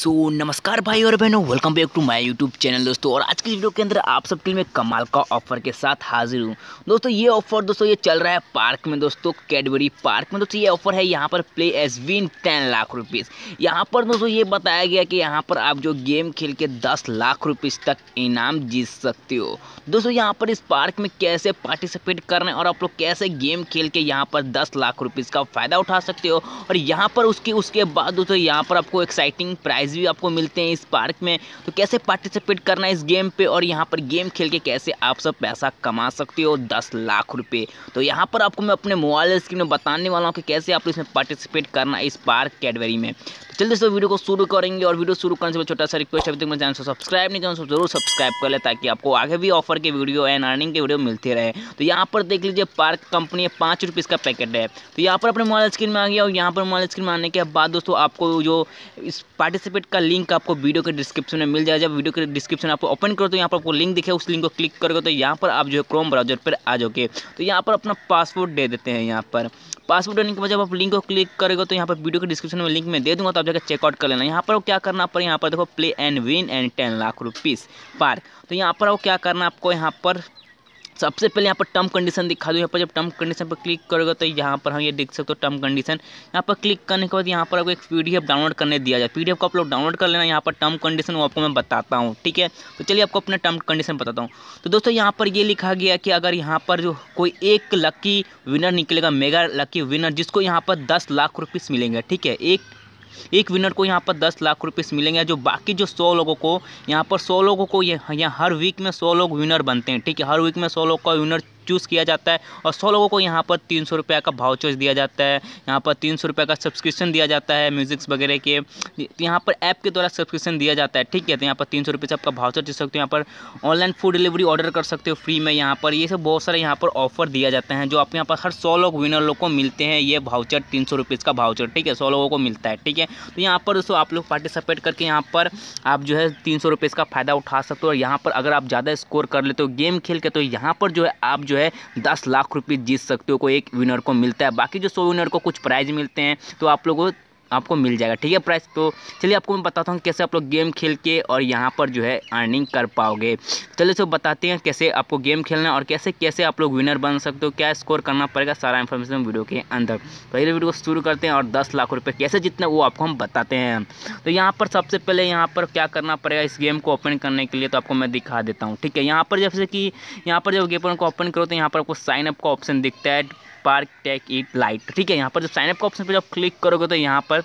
नमस्कार भाई और बहनों, welcome back to my YouTube channel दोस्तों। और आज की वीडियो के अंदर आप सबके लिए मैं कमाल का ऑफर के साथ हाजिर हूँ दोस्तों। ये ऑफर दोस्तों ये चल रहा है पार्क में दोस्तों, कैडबरी पार्क में दोस्तों। ये ऑफर है यहाँ पर play as win 10 lakh rupees. यहाँ पर दोस्तों ये बताया गया कि यहाँ पर आप जो गेम खेल के 10 लाख रुपीज़ तक इनाम जीत सकते हो दोस्तों। यहाँ पर इस पार्क में कैसे पार्टिसिपेट करना है और आप लोग कैसे गेम खेल के यहाँ पर 10 लाख रुपीज़ का फ़ायदा उठा सकते हो। और यहाँ पर उसके बाद दोस्तों यहाँ पर आपको एक्साइटिंग प्राइज़ भी आपको मिलते हैं इस पार्क में। तो कैसे पार्टिसिपेट करना है इस गेम पे और यहाँ पर गेम खेल के कैसे आप सब पैसा कमा सकते हो 10 लाख रुपए। तो यहाँ पर आपको मैं अपने मोबाइल स्क्रीन में बताने वाला हूँ कि कैसे आप इसमें पार्टिसिपेट करना है इस पार्क कैडबरी में। तो चलिए दोस्तों वीडियो को शुरू करेंगे। और वीडियो शुरू करने से छोटा सा रिक्वेस्ट है, अभी तक मेरे चैनल को सब्सक्राइब नहीं किया तो जरूर सब्सक्राइब कर ले, ताकि आपको आगे भी ऑफर के वीडियो एंड अर्निंग के वीडियो मिलते रहे। तो यहाँ पर देख लीजिए पार्क कंपनी 5 रुपीज़ का पैकेट है। तो यहाँ पर अपने मोबाइल स्क्रीन में आ गया। और यहाँ पर मोबाइल स्क्रीन में आने के बाद दोस्तों आपको जो इस पार्टिसिपेट का लिंक आपको वीडियो के डिस्क्रिप्शन में मिल जाएगा। जब वीडियो के डिस्क्रिप्शन आपको ओपन करो तो यहाँ पर आपको लिंक दिखे, उस लिंक को क्लिक करोगे तो यहाँ पर आप जो है क्रोम ब्राउजर पर आ जाओगे। तो यहाँ पर अपना पासवर्ड दे देते हैं। यहाँ पर पासवर्ड देने के बाद जब आप लिंक को क्लिक करोगे तो यहाँ पर वीडियो के डिस्क्रिप्शन में लिंक में दे दूँगा, तो आप जाकर चेकआउट कर लेना। यहाँ पर क्या करना पर यहाँ पर देखो play and win and 10 lakh rupees Park. तो यहाँ पर क्या करना आपको, यहाँ पर सबसे पहले यहाँ पर टर्म कंडीशन दिखा दो। यहाँ पर जब टर्म कंडीशन पर क्लिक करोगे तो यहाँ पर हम ये देख सकते हो टर्म कंडीशन। यहाँ पर क्लिक करने के बाद यहाँ पर आपको एक पीडीएफ डाउनलोड करने दिया जाए। पीडीएफ को आप लोग डाउनलोड कर लेना। यहाँ पर टर्म कंडीशन वो आपको मैं बताता हूँ, ठीक है। तो चलिए आपको अपना टर्म कंडीशन बताता हूँ। तो दोस्तों यहाँ पर ये लिखा गया कि अगर यहाँ पर जो कोई एक लकी विनर निकलेगा, मेगा लकी विनर, जिसको यहाँ पर 10 लाख रुपीज़ मिलेंगे, ठीक है। एक विनर को यहाँ पर 10 लाख रुपीज़ मिलेंगे। जो बाकी जो 100 लोगों को यहाँ पर 100 लोगों को यहाँ हर वीक में 100 लोग विनर बनते हैं, ठीक है। हर वीक में 100 लोग का विनर चूज़ किया जाता है। और 100 लोगों को यहाँ पर 300 रुपये का वाउचर्स दिया जाता है। यहाँ पर 300 रुपये का सब्सक्रिप्शन दिया जाता है म्यूजिक्स वगैरह के। यहाँ पर ऐप के द्वारा सब्सक्रिप्शन दिया जाता है, ठीक है। तो यहाँ पर 300 रुपये से आपका वाउचर दे सकते हो। यहाँ पर ऑनलाइन फूड डिलीवरी ऑर्डर कर सकते हो फ्री में। यहाँ पर ये सब बहुत सारे यहाँ पर ऑफर दिया जाते हैं, जो आप यहाँ पर हर 100 लोग विनर लोग को मिलते हैं। ये वाउचर 300 रुपीज़ का वाउचर, ठीक है, 100 लोगों को मिलता है, ठीक है। तो यहाँ पर दोस्तों आप लोग पार्टिसिपेट करके यहाँ पर आप जो है 300 रुपीज़ का फ़ायदा उठा सकते हो। और यहाँ पर अगर आप ज़्यादा स्कोर कर लेते हो गेम खेल के, तो यहाँ पर जो है आप जो है 10 लाख रुपये जीत सकते हो। कोई एक विनर को मिलता है। बाकी जो 100 विनर को कुछ प्राइज़ मिलते हैं, तो आप लोगों आपको मिल जाएगा, ठीक है, प्राइस। तो चलिए आपको मैं बताता हूँ कैसे आप लोग गेम खेल के और यहाँ पर जो है अर्निंग कर पाओगे। चलिए तो बताते हैं कैसे आपको गेम खेलना है और कैसे कैसे आप लोग विनर बन सकते हो, क्या स्कोर करना पड़ेगा, सारा इन्फॉर्मेशन वीडियो के अंदर। पहले वीडियो को शुरू करते हैं और 10 लाख रुपये कैसे जीतना वो आपको हम बताते हैं। तो यहाँ पर सबसे पहले यहाँ पर क्या करना पड़ेगा इस गेम को ओपन करने के लिए, तो आपको मैं दिखा देता हूँ, ठीक है। यहाँ पर जैसे कि यहाँ पर जब गेम को ओपन करो तो यहाँ पर आपको साइन अप का ऑप्शन दिखता है, पार्क टेक इट लाइट, ठीक है। यहाँ पर जब साइन अप का ऑप्शन पर जब क्लिक करोगे तो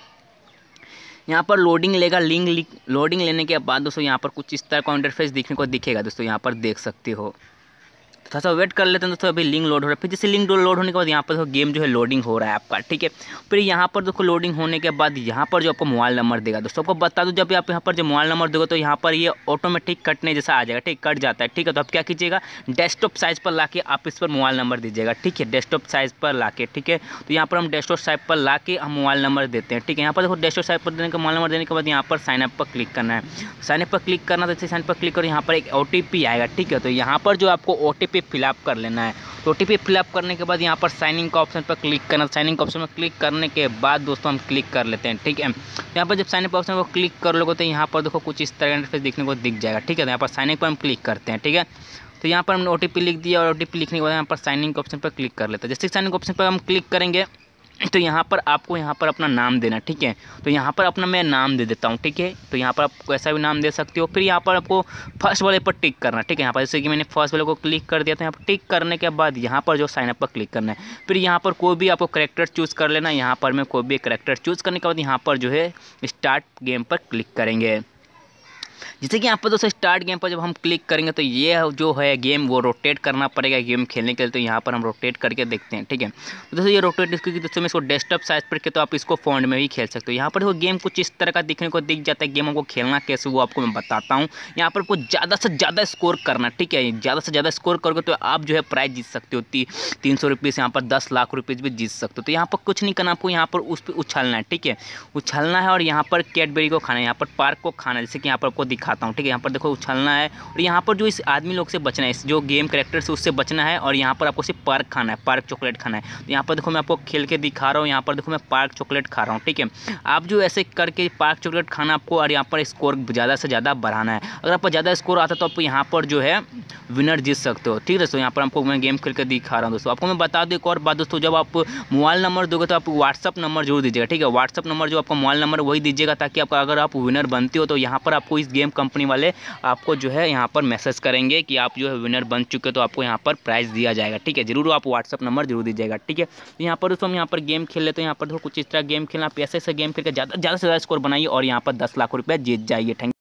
यहाँ पर लोडिंग लेगा। लोडिंग लेने के बाद दोस्तों यहाँ पर कुछ इस तरह का इंटरफेस दिखने को दिखेगा दोस्तों, यहाँ पर देख सकते हो। थोड़ा सा वेट कर लेते हैं दोस्तों, अभी लिंक लोड हो रहा है। फिर जैसे लिंक लोड होने के बाद यहाँ पर गेम जो है लोडिंग हो रहा है आपका, ठीक है। फिर यहाँ पर देखो लोडिंग होने के बाद यहाँ पर जो आपको मोबाइल नंबर देगा दोस्तों, आपको बता दूँ जब आप यहाँ पर जो मोबाइल नंबर दोगे तो यहाँ पर ये ऑटोमेटिक कटने जैसा आ जाएगा, ठीक, कट जाता है, ठीक है। तो आप क्या कीजिएगा, डेस्कटॉप साइज़ पर ला के आप इस पर मोबाइल नंबर दीजिएगा, ठीक है, डेस्कटॉप साइज़ पर ला के, ठीक है। तो यहाँ पर हम डेस्कटॉप साइज़ पर ला के हम मोबाइल नंबर देते हैं, ठीक है। यहाँ पर देखो डेस्कटॉप साइज़ पर देने का मोबाइल नंबर देने के बाद यहाँ पर साइन अप पर क्लिक करना है। साइन अप पर क्लिक करना, तो साइन पर क्लिक करो, यहाँ पर एक OTP आएगा, ठीक है। तो यहाँ पर जो आपको OTP फिलअप कर लेना है। तो OTP फिलअप करने के बाद यहाँ पर साइनिंग का ऑप्शन पर क्लिक करना। साइनिंग का ऑप्शन पर क्लिक करने के बाद दोस्तों हम क्लिक कर लेते हैं, ठीक है। यहाँ पर जब साइनिंग ऑप्शन पर क्लिक कर लोगे तो यहाँ पर देखो कुछ इस तरह का इंटरफेस दिखने को दिख जाएगा, ठीक है। तो यहाँ पर साइनिंग पर हम क्लिक करते हैं, ठीक है। तो यहाँ पर हमने OTP लिख दिया और OTP लिखने के बाद यहाँ पर साइनिंग के ऑप्शन पर क्लिक कर लेते हैं। जैसे साइनिंग ऑप्शन पर हम क्लिक करेंगे तो यहाँ पर आपको यहाँ पर अपना नाम देना, ठीक है। तो यहाँ पर अपना मैं नाम दे देता हूँ, ठीक है। तो यहाँ पर आप कैसा भी नाम दे सकते हो। फिर यहाँ पर आपको फर्स्ट वाले पर टिक करना, ठीक है। यहाँ पर जैसे कि मैंने फर्स्ट वाले को क्लिक कर दिया था, यहाँ पर टिक करने के बाद यहाँ पर जो साइन अप पर क्लिक करना है। फिर यहाँ पर कोई भी आपको कैरेक्टर चूज़ कर लेना। यहाँ पर मैं कोई भी कैरेक्टर चूज़ करने के बाद यहाँ पर जो है स्टार्ट गेम पर क्लिक करेंगे। जैसे कि यहाँ पर दोस्तों स्टार्ट गेम पर जब हम क्लिक करेंगे तो ये जो है गेम वो रोटेट करना पड़ेगा गेम खेलने के लिए। तो यहाँ पर हम रोटेट करके देखते हैं, ठीक है। तो दोस्तों ये रोटेट इसकी दोस्तों मैं इसको डेस्कटॉप साइज पर किया तो आप इसको फ़ॉन्ट में भी खेल सकते हो। यहाँ पर देखो गेम कुछ इस तरह का दिखने को दिख जाता है। गेम को खेलना कैसे वो आपको मैं बताता हूँ। यहाँ पर आपको ज़्यादा से ज़्यादा स्कोर करना, ठीक है। ज़्यादा से ज़्यादा स्कोर करोगे तो आप जो है प्राइज़ जीत सकते हो 300 रुपीज़, यहाँ पर 10 लाख रुपीज़ भी जीत सकते हो। तो यहाँ पर कुछ नहीं करना, आपको यहाँ पर उस पर उछलना है, ठीक है, उछलना है। और यहाँ पर कैडबरी को खाना है, यहाँ पर पार्क को खाना है। जैसे कि यहाँ पर आपको दिखाता हूँ, ठीक है। यहाँ पर देखो उछलना है और यहाँ पर जो इस आदमी लोग से बचना है, इस जो गेम कैरेक्टर से उससे बचना है। और यहाँ पर आपको सिर्फ पार्क खाना है, पार्क चॉकलेट खाना है। तो यहाँ पर देखो मैं आपको खेल के दिखा रहा हूँ, यहाँ पर देखो मैं पार्क चॉकलेट खा रहा हूँ, ठीक है। आप जो ऐसे करके पार्क चॉकलेट खाना आपको, और यहाँ पर स्कोर ज़्यादा से ज़्यादा बढ़ाना है। अगर आपको ज़्यादा स्कोर आता है तो आप यहाँ पर जो है विनर जीत सकते हो, ठीक है दोस्तों। यहाँ पर आपको मैं गेम खेल कर दिखा रहा हूँ दोस्तों। आपको मैं बता दूँ एक और बात दोस्तों, जब आप मोबाइल नंबर दोगे तो आप व्हाट्सअप नंबर जरूर दीजिएगा, ठीक है। व्हाट्सअप नंबर जो आपका मोबाइल नंबर वही दीजिएगा, ताकि आपका अगर आप विनर बनते हो तो यहाँ पर आपको इस गेम कंपनी वाले आपको जो है यहाँ पर मैसेज करेंगे कि आप जो है विनर बन चुके हो, तो आपको यहाँ पर प्राइज़ दिया जाएगा, ठीक है। जरूर आप व्हाट्सअप नंबर जरूर दीजिएगा, ठीक है। तो यहाँ पर दोस्तों हम यहाँ पर गेम खेल लेते हैं। यहाँ पर देखो कुछ इस तरह गेम खेलना, आप ऐसे गेम खेल कर ज़्यादा से ज़्यादा स्कोर बनाइए और यहाँ पर 10 लाख रुपये जीत जाइए। थैंक